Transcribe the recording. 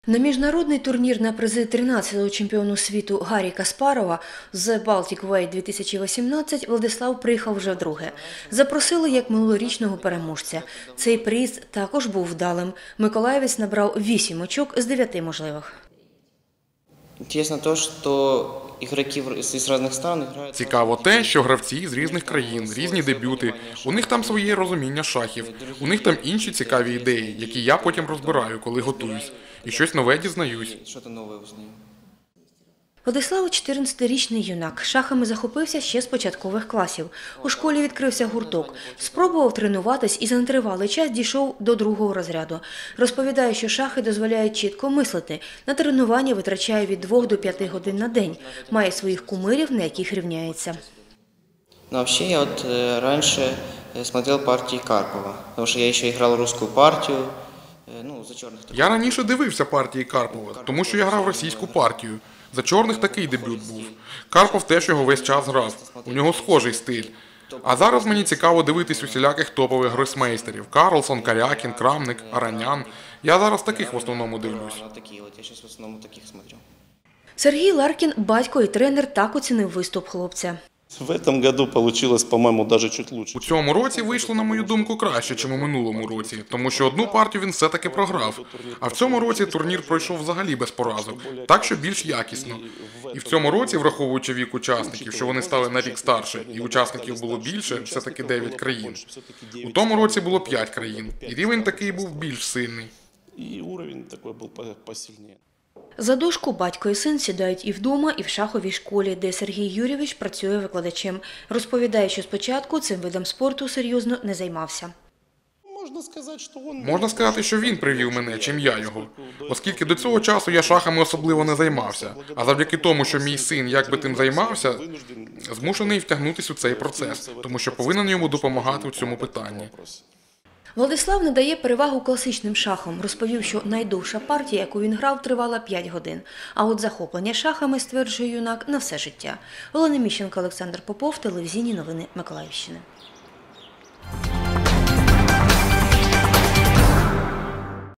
На міжнародний турнір на призи 13-го чемпіону світу Гаррі Каспарова з Baltic Way 2018 Владислав приїхав вже вдруге. Запросили як минулорічного переможця. Цей приїзд також був вдалим. Миколаївець набрав 8 очок з 9 можливих. Цікаво те, що гравці з різних країн, різні дебюти, у них там своє розуміння шахів, у них там інші цікаві ідеї, які я потім розбираю, коли готуюсь, і щось нове дізнаюсь. Владислав – 14-річний юнак. Шахами захопився ще з початкових класів. У школі відкрився гурток. Спробував тренуватись і за нетривалий час дійшов до 2-го розряду. Розповідає, що шахи дозволяють чітко мислити. На тренування витрачає від 2 до 5 годин на день. Має своїх кумирів, на яких рівняється. Вообще, я раньше смотрел партии Карпова, потому что я ще грав русскую партію. Я раніше дивився партії Карпова, тому що я грав російську партію. За чорних такий дебют був. Карпов теж його весь час грав. У нього схожий стиль. А зараз мені цікаво дивитись усіляких топових гросмейстерів. Карлсон, Карякін, Крамник, Аранян. Я зараз таких в основному дивлюсь. Сергій Ларкін, батько і тренер, так оцінив виступ хлопця. В этом году получилось, по-моему, даже чуть лучше. У цьому році вийшло, на мою думку, краще, ніж у минулому році, тому що одну партію він все-таки програв. А в цьому році турнір пройшов взагалі без поразок, так що більш якісно. І в цьому році, враховуючи вік учасників, що вони стали на рік старше, і учасників було більше, все-таки 9 країн. У тому році було 5 країн, і рівень такий був більш сильний. І уровень такий був посильніше. За дошку батько і син сідають і вдома, і в шаховій школі, де Сергій Юрійович працює викладачем. Розповідає, що спочатку цим видом спорту серйозно не займався. Можна сказати, що він привів мене, чим я його. Оскільки до цього часу я шахами особливо не займався. А завдяки тому, що мій син якби тим займався, змушений втягнутися у цей процес, тому що повинен йому допомагати у цьому питанні. Владислав надає перевагу класичним шахам. Розповів, що найдовша партія, яку він грав, тривала 5 годин. А от захоплення шахами, стверджує юнак, на все життя. Олена Міщенко, Олександр Попов, телевізійні новини Миколаївщини.